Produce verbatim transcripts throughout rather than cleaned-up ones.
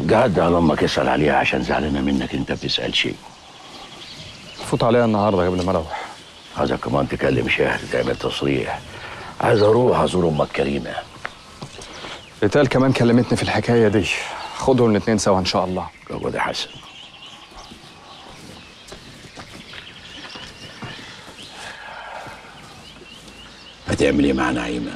قعد على امك اسال عليها عشان زعلانه منك انت بتسال شيء. فوت عليها النهارده قبل ما اروح. عايزك كمان تكلم شهر تعمل تصريح. عايز اروح ازور امك كريمه. ريتال كمان كلمتني في الحكايه دي. خدهم الاثنين سوا ان شاء الله. هو ده حسن. هتعمل ايه مع نعيمه؟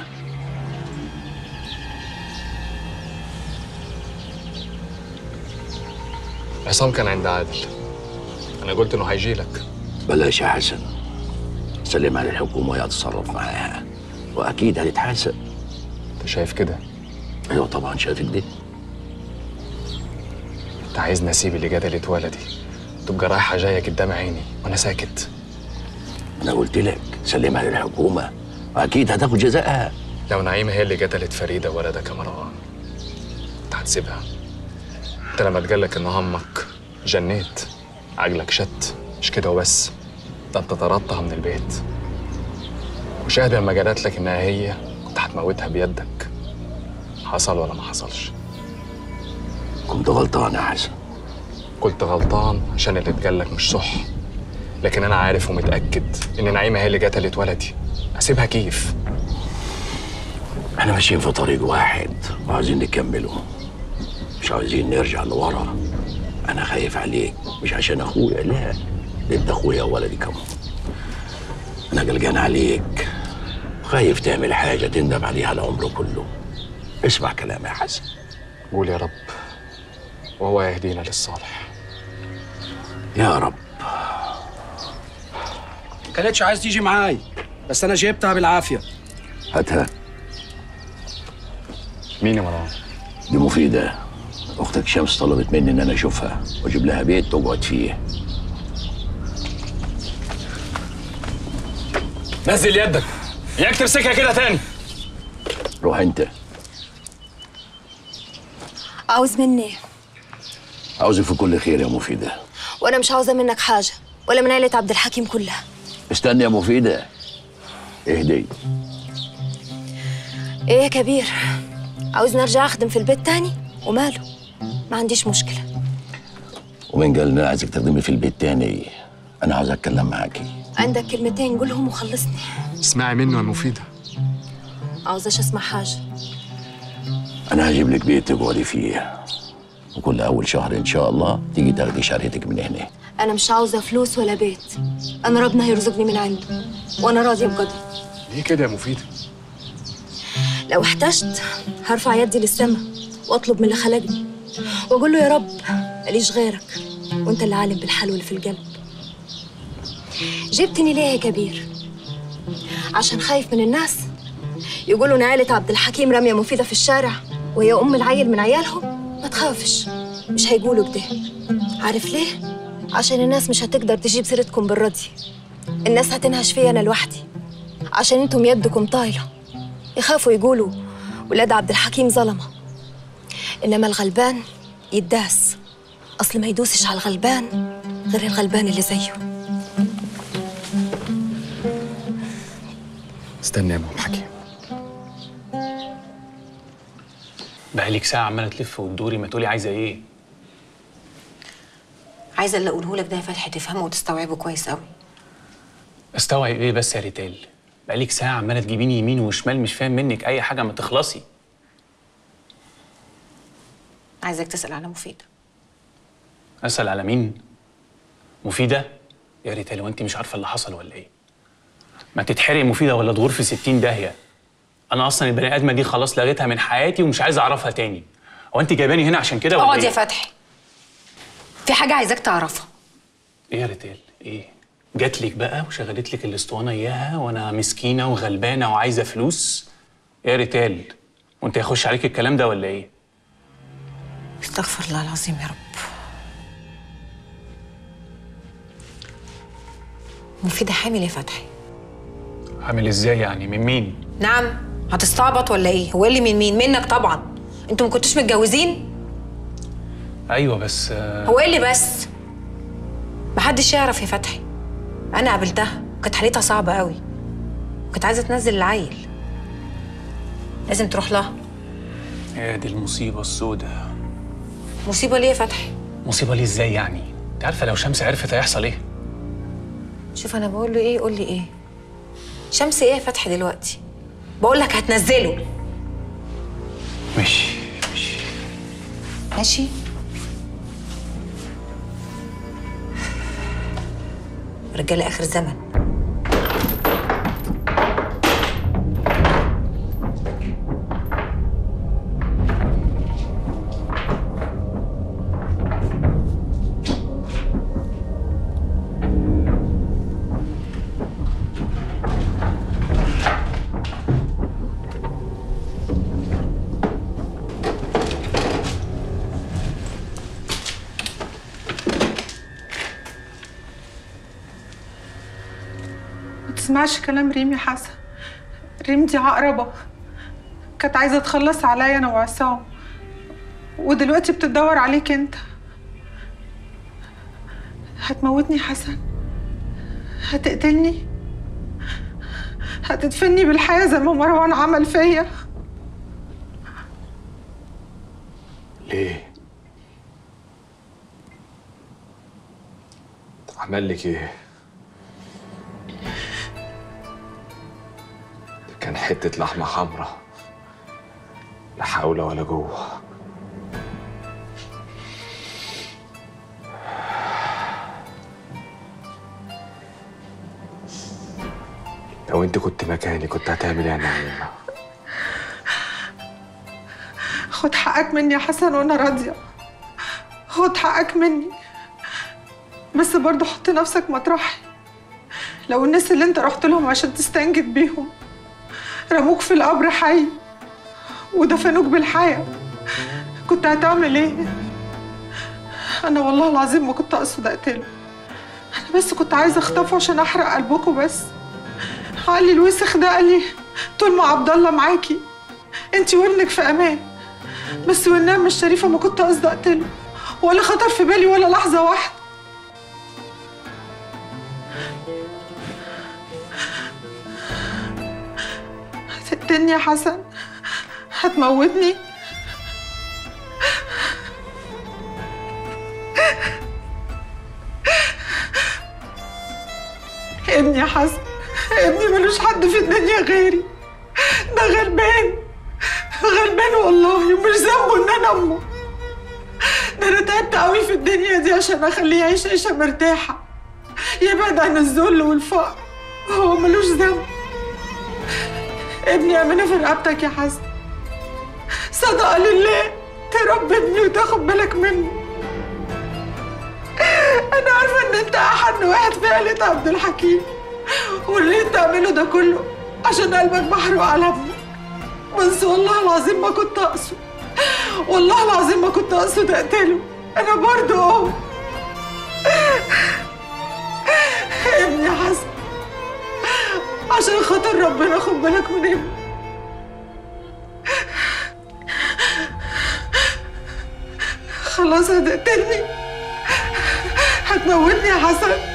عصام كان عند عادل. انا قلت انه هيجي لك. بلاش يا حسن. سلمها للحكومه وهي هتتصرف معاها واكيد هتتحاسب. انت شايف كده؟ ايوه طبعا شايف كده. انت عايزني اسيب اللي جدلت ولدي تبقى رايحه جايه قدام عيني وانا ساكت؟ انا قلت لك سلمها للحكومه واكيد هتاخد جزائها. لو نعيمه هي اللي قتلت فريده ولدك يا مروان انت هتسيبها؟ انت لما اتقالك ان امك جنيت عقلك شت، مش كده وبس، ده انت طردتها من البيت. وشاهد لما قالت لك انها هي كنت هتموتها بيدك. حصل ولا ما حصلش؟ كنت غلطان يا حسن. كنت غلطان عشان اللي اتقالك مش صح، لكن انا عارف ومتاكد ان نعيمه هي اللي قتلت ولدي. اسيبها كيف؟ احنا ماشيين في طريق واحد وعايزين نكمله، مش عايزين نرجع لورا. انا خايف عليك مش عشان اخويا، لا، انت اخويا وولدي كمان. انا قلقان عليك، خايف تعمل حاجه تندم عليها العمر كله. اسمع كلامي يا حسن. قول يا رب وهو يهدينا للصالح. يا رب. كانتش عايز تيجي معاي بس انا جبتها بالعافيه. هاتها. مين يا مروان؟ دي مفيده، اختك شمس طلبت مني ان انا اشوفها واجيب لها بيت تقعد فيه. نزل يدك، اياك تمسكها كده تاني. روح انت. عاوز مني؟ عاوزك في كل خير يا مفيده. وانا مش عاوزه منك حاجه ولا من عيله عبد الحكيم كلها. استني يا مفيده، اهدي. ايه يا كبير، عاوزني ارجع اخدم في البيت تاني؟ وماله، ما عنديش مشكله. ومين قال ان انا عايزك تخدمي في البيت تاني؟ انا عاوز اتكلم معاكي. عندك كلمتين قولهم وخلصني. اسمعي منه يا مفيده. عاوزاش اسمع حاجه. انا هجيب لك بيت تقعدي فيه، وكل اول شهر ان شاء الله تيجي تاخدي شهرتك من هنا. انا مش عاوزه فلوس ولا بيت، انا ربنا هيرزقني من عنده وانا راضيه بقدر. ليه كده يا مفيده؟ لو احتجت هرفع يدي للسما واطلب من اللي خلقني واقول له يا رب ماليش غيرك وانت اللي عالم بالحال واللي في القلب. جبتني ليه يا كبير؟ عشان خايف من الناس يقولوا ان عيله عبد الحكيم راميه مفيده في الشارع وهي ام العيل من عيالهم؟ ما تخافش، مش هيقولوا كده. عارف ليه؟ عشان الناس مش هتقدر تجيب سيرتكم بالرضي. الناس هتنهش فيا انا لوحدي عشان انتم يدكم طايله. يخافوا يقولوا ولاد عبد الحكيم ظلمه، انما الغلبان يداس. اصل ما يدوسش على الغلبان غير الغلبان اللي زيه. استنى يا ام حكيم. بقالك ساعة عمالة تلف وتدوري، ما تقولي عايزة ايه؟ عايزة اللي اقوله لك ده يا فتحي تفهمه وتستوعبه كويس قوي. استوعب ايه بس يا ريتال؟ بقالك ساعة عمالة تجيبيني يمين وشمال، مش فاهم منك أي حاجة، ما تخلصي. عايزك تسأل على مفيدة. أسأل على مين؟ مفيدة؟ يا ريتال وأنت مش عارفة اللي حصل ولا إيه؟ ما تتحرق مفيدة ولا تغور في ستين داهية. أنا أصلا البني آدمة دي خلاص لغيتها من حياتي ومش عايز أعرفها تاني. هو أنت جايباني هنا عشان كده ولا إيه؟ اقعد يا فتحي. في حاجة عايزاك تعرفها. إيه يا ريتال؟ إيه؟ جات لك بقى وشغلت لك الاسطوانة إياها وأنا مسكينة وغلبانة وعايزة فلوس؟ يا ريتال وأنت هيخش عليك الكلام ده ولا إيه؟ استغفر الله العظيم يا رب. مفيدة حامل يا فتحي. حامل إزاي يعني؟ من مين؟ نعم، هتستعبط ولا ايه؟ هو اللي من مين؟ منك طبعا. انتوا ما كنتوش متجوزين؟ ايوه بس هو ايه اللي بس؟ محدش يعرف يا فتحي. انا قابلتها وكانت حالتها صعبه قوي وكانت عايزه تنزل العيل. لازم تروح لها. يا دي المصيبه السوداء. مصيبه ليه يا فتحي؟ مصيبه ليه ازاي يعني؟ انت عارفه لو شمس عرفت هيحصل ايه؟ شوف انا بقول له ايه قول لي ايه. شمس ايه يا فتحي دلوقتي؟ بقول لك هتنزله. ماشي ماشي ماشي. رجاله اخر زمن. ما تسمعش كلام ريم يا حسن. ريم دي عقربة، كانت عايزة تخلص عليا أنا وعصام، ودلوقتي بتدور عليك أنت. هتموتني يا حسن، هتقتلني، هتدفني بالحياة زي ما مروان عمل فيا. ليه؟ عمل لك ايه؟ ده كان حتة لحمة حمرا، لا حول ولا قوة. لو انت كنت مكاني كنت هتعمل ايه يا نعيمة؟ خد حقك مني يا حسن وانا راضية، خد حقك مني، بس برضه حط نفسك مطرحي. لو الناس اللي انت رحت لهم عشان تستنجد بيهم رموك في القبر حي ودفنوك بالحياة، كنت هتعمل ايه؟ انا والله العظيم ما كنت اقصد اقتله، انا بس كنت عايزة اخطفه عشان احرق قلبكم. بس علي الوسخ ده قال لي طول ما عبد الله معاكي انتي وابنك في امان، بس والنعمة الشريفة ما كنت قصدي اقتله، ولا خطر في بالي ولا لحظة واحدة. هتقتلني يا حسن؟ هتموتني؟ ابني يا حسن، ابني ملوش حد في الدنيا غيري، ده غلبان غلبان والله، ومش ذنبه ان انا امه. ده انا تعبت قوي في الدنيا دي عشان اخليه يعيش عيشه مرتاحه، يبعد عن الذل والفقر، هو ملوش ذنب. ابني امانه في رقبتك يا حسن، صدقه لله تربي ابني وتاخد بالك منه. انا عارفه ان انت احن واحد في عيله عبد الحكيم، واللي انت عامله ده كله عشان قلبك محروق على ابنك، بس والله العظيم ما كنت اقصد، والله العظيم ما كنت اقصد اقتله، انا برضه اهو. ابني يا حسن، عشان خاطر ربنا خد بالك من ابني. خلاص هتقتلني؟ هتموتني يا حسن؟